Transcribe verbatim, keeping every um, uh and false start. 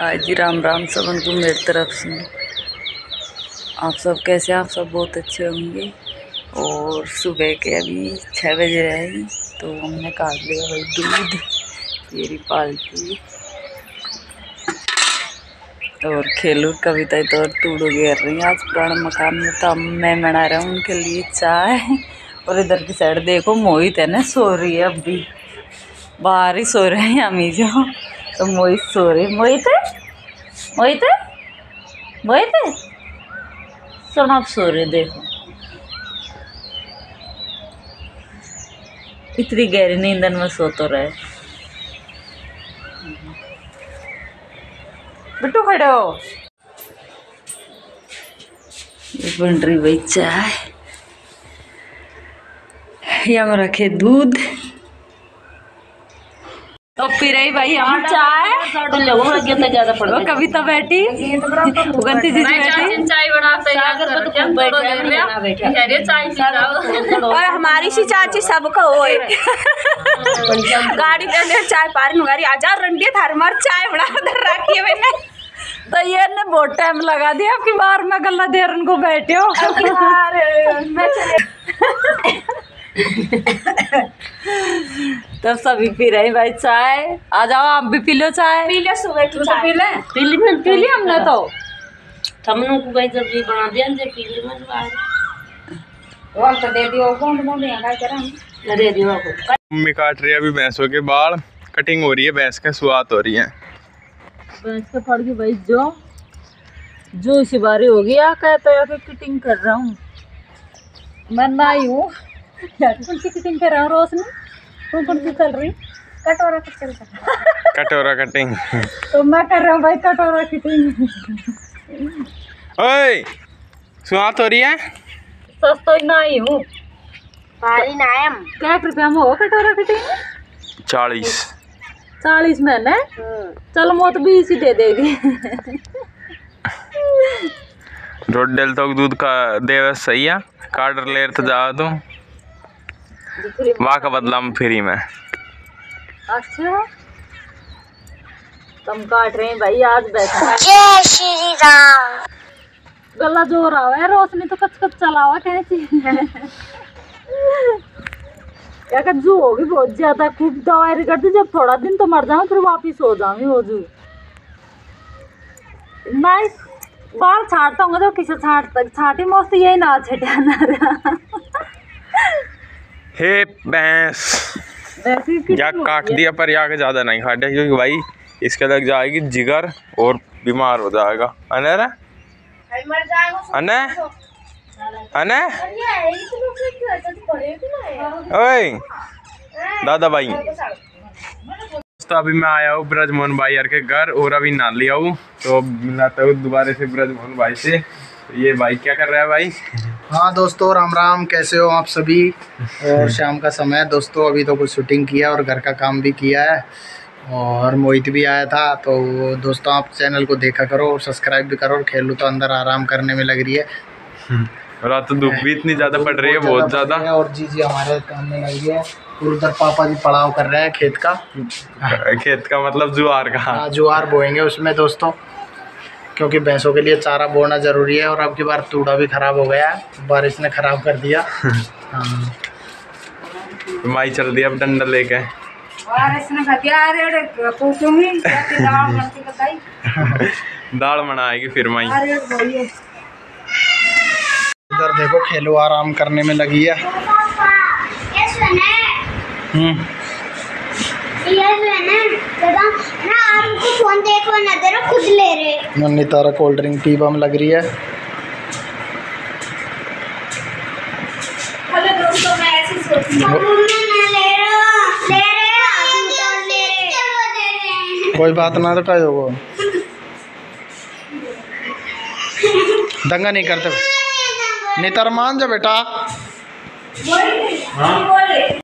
आज जी राम राम सबन को मेरी तरफ से। आप सब कैसे? आप सब बहुत अच्छे होंगे। और सुबह के अभी छः बज रहे हैं तो हमने काट लिया भाई दूध, मेरी पालतू। और खेलू कविता तो टूडो घेर रही हैं आज पुराने मकान में, तो मैं बना रहा हूँ उनके लिए चाय। और इधर की साइड देखो मोहित है ना, सो रही है, अभी बाहर ही सो रहे हैं अमी जो, तो मोहित सो रहे। मोहित मोहित मोहित सुन, आप सो रहे, देखो इतनी गहरी नींदन में सो तो रहे। बिट्टू खड़े हो, ये बन रही भाई चाय, या में रखे दूध, तो पी रही भाई हम चाय। ज्यादा पड़ कविता बैठी, उगंती जी बैठी चाय बनाते, और हमारी सी चाची सबको होए गाड़ी पे चाय पारी नुगारी आजा रंडी थार मार चाय बना दर रखी है मैंने। तो ये ने बहुत टाइम लगा दिया आपकी बार में गला देर को बैठे हो। तब सभी पी रहे भाई चाय, आ जाओ आप भी पी लो चाय। पी ले सुबह की चाय, पी ले पी ली पी ली हमने तो हमने को भाई जब भी बना दिया जे पी ली मत बाहर वो तो दे दियो कौन कौन है क्या करें दे दियो को। मम्मी काट रही है अभी भैंसों के बाल, कटिंग हो रही है, भैंस के शुरुआत हो रही है। भैंस के फड़ गई भाई जो जो इसी बारी हो गया, कहते हैं कि कटिंग कर रहा हूँ मैं, ना ही हूँ कौन सी कटिंग कर रहा हूँ रोशनी, कौन कौन सी चल रही? कटोरा कटिंग कटोरा कटिंग तो मैं कर रहा हूँ भाई कटोरा कटिंग। ओए शुरुआत हो रही है, सस्तो ही ना ही हूँ। पारी नायम क्या रुपया में हो कटोरा कटिंग? चालीस चालीस में ना, चलो मो तो बीस ही दे देगी। रोड डेल तो दूध का देव सही है, कार्डर ले तो जाओ तो वहाँ का बदला में फ्री में। अच्छा तुम काट रहे हैं भाई आज बैठा। जय श्री राम। गला जोर रहा है, रोशनी तो कच कच चला हुआ कैसी क्या कर जू होगी बहुत ज्यादा, खूब दवाई करती, जब थोड़ा दिन तो मर जाऊँ फिर वापिस हो जाऊंगी हो जू। नहीं बाल छाटता हूँ तो किसे छाट तक छाटी मस्त यही ना छटाना। हे भैंस या काट दिया पर या के ज्यादा नहीं काटे, क्योंकि भाई इसके लग जाएगी जिगर और बीमार हो जाएगा। अने रे अने अने ओए दादा भाई, तो अभी मैं आया हूँ ब्रजमोहन भाई यार के घर, और अभी ना लिया हूँ तो मिलाता हूँ दोबारा से ब्रजमोहन भाई से। तो ये भाई क्या कर रहा है भाई? हाँ दोस्तों राम राम, कैसे हो आप सभी? और शाम का समय है दोस्तों, अभी तो कुछ शूटिंग किया और घर का काम भी किया है, और मोहित भी आया था। तो दोस्तों आप चैनल को देखा करो और सब्सक्राइब भी करो। और खेलू तो अंदर आराम करने में लग रही है, रात तो धूप भी इतनी ज़्यादा पड़ रही है, बहुत ज़्यादा। और जी जी हमारे काम में लगी है, और उधर पापा जी पड़ाव कर रहे हैं खेत का। खेत का मतलब जुआर का? हाँ जुआर बोएंगे उसमें दोस्तों, क्योंकि भैंसों के लिए चारा बोना ज़रूरी है। और अब की बार तूड़ा भी ख़राब हो गया, बारिश ने ख़राब कर दिया। हाँ माई चल दिया अब डंडा लेके। दाल बनाएगी फिर माई। इधर देखो खेलो आराम करने में लगी है। हम्म फोन देखो ना दे रहा, खुद ले रहे। नन्ही तारा कोल्ड ड्रिंक पीबा में लग रही है। हेलो दोस्तों, मैं ऐसी सोच रही हूं ले रहा ले रहे कोई बात ना, तो क्या होगा, दंगा नहीं करते। नेतर मान जा बेटा। हाँ?